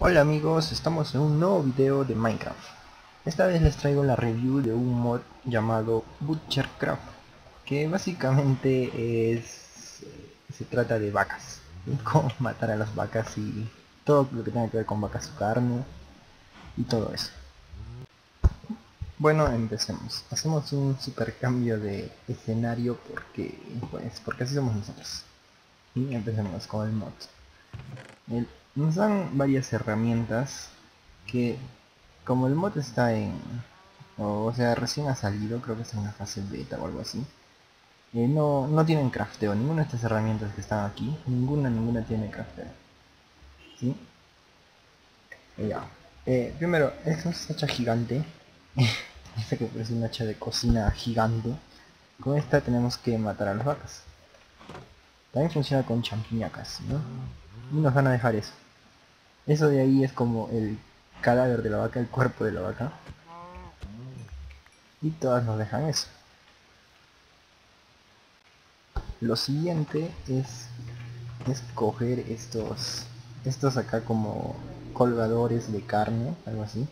Hola amigos, estamos en un nuevo video de Minecraft. Esta vez les traigo la review de un mod llamado Butchercraft, que básicamente se trata de vacas, ¿sí? Cómo matar a las vacas y todo lo que tenga que ver con vacas, su carne y todo eso. Bueno, empecemos. Hacemos un super cambio de escenario porque así somos nosotros. Y empecemos con el mod. Nos dan varias herramientas que, como el mod está o sea, recién ha salido, creo que está en la fase beta o algo así, no tienen crafteo. Ninguna de estas herramientas que están aquí, ninguna tiene crafteo, ¿sí? Ya. Primero, es un hacha gigante. Esta que parece un hacha de cocina gigante. Con esta tenemos que matar a las vacas. También funciona con champiñacas, ¿no? Y nos van a dejar eso. Eso de ahí es como el cadáver de la vaca, el cuerpo de la vaca. Y todas nos dejan eso. Lo siguiente es coger estos acá como colgadores de carne, algo así,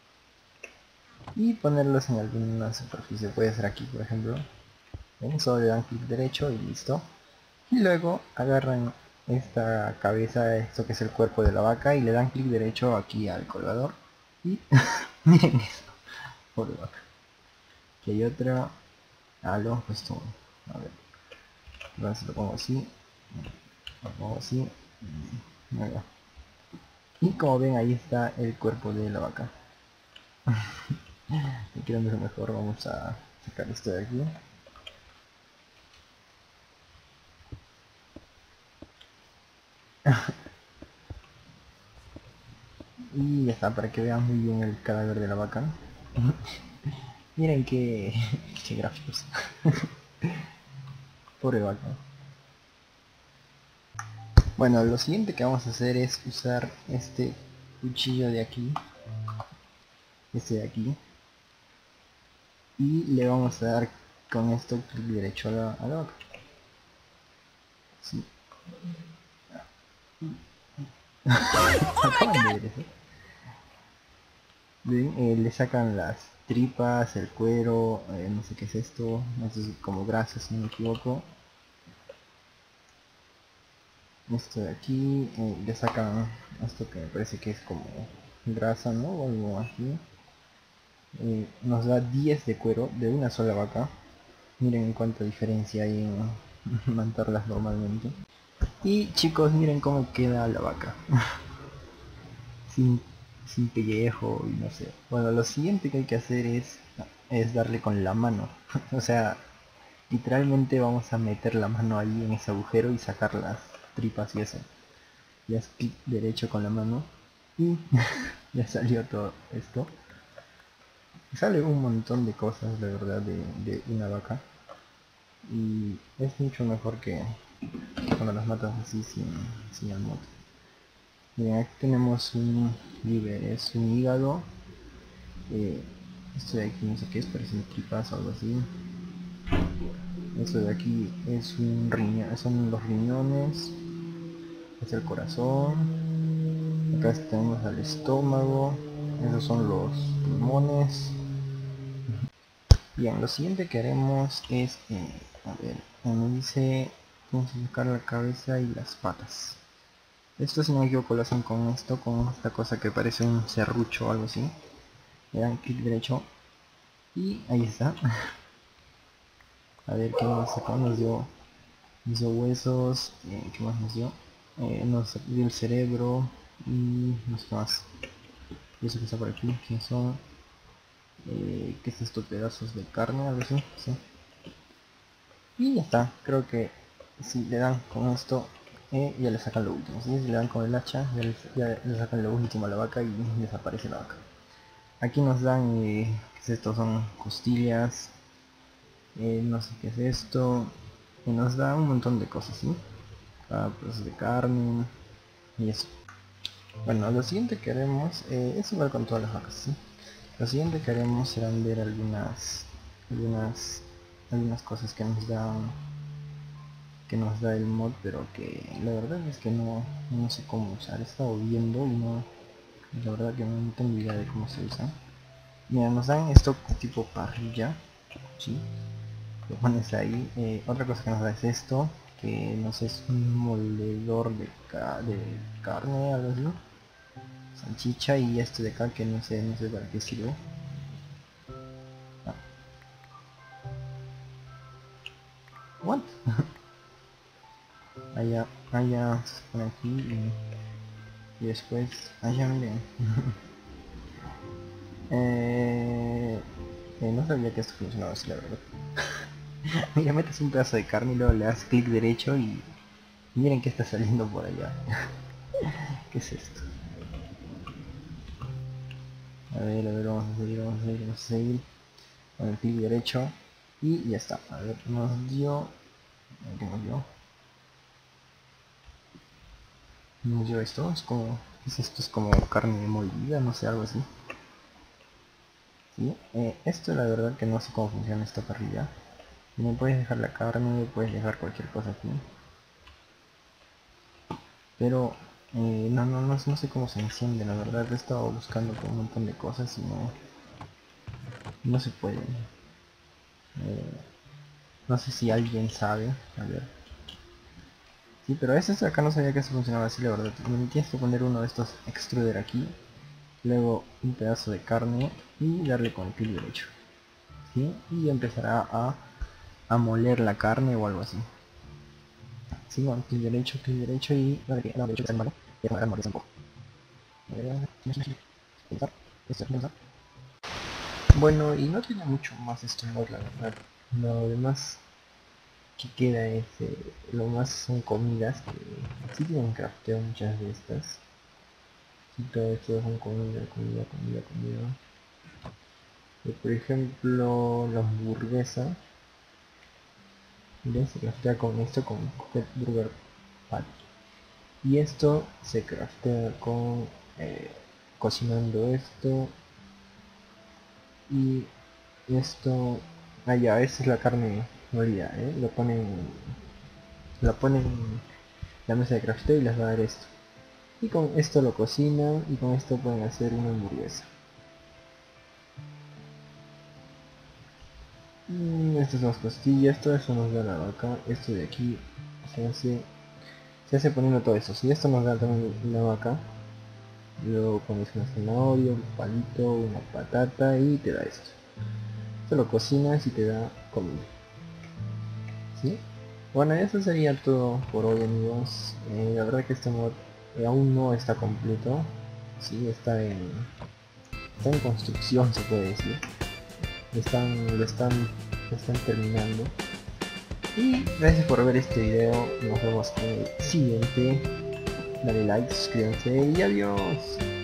y ponerlos en alguna superficie. Puede ser aquí, por ejemplo. ¿Ven? Solo le dan clic derecho y listo. Y luego agarran esta cabeza, esto que es el cuerpo de la vaca, y le dan clic derecho aquí al colgador. Y miren eso, pobre vaca. Aquí hay otra. Lo hemos puesto. A ver, entonces lo pongo así. Lo pongo así. Ahí va. Y como ven, ahí está el cuerpo de la vaca. Y quiero verlo mejor, vamos a sacar esto de aquí. Y ya está, para que vean muy bien el cadáver de la vaca. Miren qué gráficos. Pobre vaca. Bueno, lo siguiente que vamos a hacer es usar este cuchillo de aquí. Este de aquí. Y le vamos a dar con esto clic derecho a la vaca. Sí. Acaban de ver eso. Ven, le sacan las tripas, el cuero, no sé qué es esto, esto es como grasa si no me equivoco. Esto de aquí, le sacan esto que me parece que es como grasa, ¿no? O algo así. Nos da 10 de cuero de una sola vaca. Miren cuánta diferencia hay en matarlas normalmente. Y chicos, miren cómo queda la vaca. sin, sin pellejo y no sé. Bueno, lo siguiente que hay que hacer es darle con la mano. O sea, literalmente vamos a meter la mano ahí en ese agujero y sacar las tripas y eso. Ya es clic derecho con la mano y ya salió todo esto. Sale un montón de cosas, la verdad, de una vaca. Y es mucho mejor que cuando las matas así sin el mod. Miren, aquí tenemos un liver, es un hígado. Eh, Esto de aquí no sé qué es, parece tripas o algo así. Esto de aquí es un riñón, son los riñones. Es el corazón. Acá tenemos el estómago. Esos son los pulmones. Bien, lo siguiente que haremos es, a ver, me dice, vamos a sacar la cabeza y las patas. Esto, si no me equivoco, lo hacen con esto, con esta cosa que parece un serrucho o algo así. Le dan clic derecho y ahí está. A ver qué nos sacó, nos dio huesos, qué más nos dio, nos dio el cerebro y no sé qué más. Y eso que está por aquí, que son, ¿qué es esto? Pedazos de carne, algo así, sí. Y ya está, creo que si le dan con esto, ya le sacan lo último. ¿Sí? Si le dan con el hacha, ya le sacan lo último a la vaca y desaparece la vaca. Aquí nos dan, ¿qué es esto? Son costillas, no sé qué es esto, y nos da un montón de cosas, ¿sí? Pedazos de carne y eso. Bueno, lo siguiente que haremos, es igual con todas las vacas, ¿sí? Lo siguiente que haremos serán ver algunas, algunas cosas que nos da el mod, pero que la verdad es que no sé cómo usar. He estado viendo y no La verdad que no tengo idea de cómo se usa. Mira, nos dan esto tipo parrilla, ¿sí? Lo pones ahí. Otra cosa que nos da es esto, que no sé, es un moledor de carne, algo así. Salchicha, y esto de acá que no sé para qué sirve. Ah. What? allá se pone aquí y después allá miren. No sabía que esto funcionaba así, la verdad. Mira, metes un pedazo de carne y luego le das clic derecho y miren qué está saliendo por allá. ¿Qué es esto? A ver, vamos a seguir con el clic derecho y ya está. A ver, nos dio, ¿qué nos dio? Nos dio esto, es como, ¿qué es esto? Es como carne molida, no sé, algo así. ¿Sí? Esto la verdad que no sé cómo funciona esta parrilla. Me puedes dejar la carne, puedes dejar cualquier cosa aquí. Pero no sé cómo se enciende, la verdad. He estado buscando por un montón de cosas y no se puede. No sé si alguien sabe. A ver. Sí, pero ese acá no sabía que eso funcionaba así, la verdad. Me tienes que poner uno de estos extruder aquí. Luego un pedazo de carne y darle con el clic derecho. ¿Sí? Y empezará a moler la carne o algo así. Sí, con clic derecho y... No, derecho que malo. Y a moler un poco. Bueno, y no tiene mucho más esto, no, la verdad. Lo demás que queda es, lo más son comidas que sí tienen crafteo muchas de estas. Y todo esto son comida. Por ejemplo, la hamburguesa, miren, se craftea con esto, con Pocket Burger Patty. Y esto se craftea con cocinando esto y esto. Ah, ya, esta es la carne molida, la ponen en la mesa de crafteo y les va a dar esto. Y con esto lo cocinan y con esto pueden hacer una hamburguesa. Estas son las costillas, todo eso nos da la vaca. Esto de aquí se hace poniendo todo eso. Si esto nos da también la vaca, luego pones una zanahoria, un palito, una patata y te da esto. Esto lo cocinas y te da comida. ¿Sí? Bueno, eso sería todo por hoy, amigos. La verdad que este mod aún no está completo. Sí, está en construcción, se puede decir. Lo están terminando. Y gracias por ver este video. Nos vemos en el siguiente. Dale like, suscríbanse y adiós.